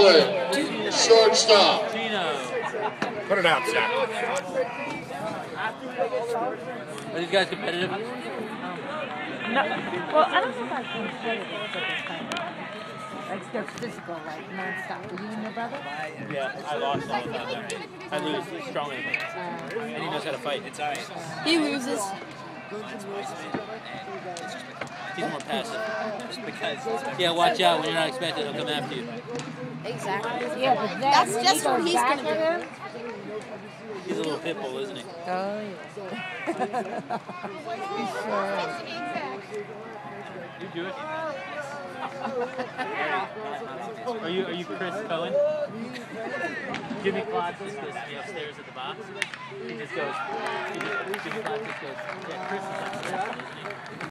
Allen, shortstop. Put it out, Zach. Are these guys competitive? No. Well, I don't know about competitive, but they're kind of like they're physical, like nonstop. Are you and your brother? Yeah, I lost all the time. I lose. He's stronger than me. And he knows how to fight. It's all right. He loses. He's more passive. Just because. Yeah, watch out. When you're not expected, he'll come after you. Exactly. Yeah, but then That's when just he what goes he's back gonna at do. him. He's a little pit bull, isn't he? Oh yeah. He sure is. You do it. Are you Chris Cohen? Jimmy Clark just goes to me upstairs at the box. He just goes. Jimmy Clark just goes. Yeah, Chris is upstairs, isn't he?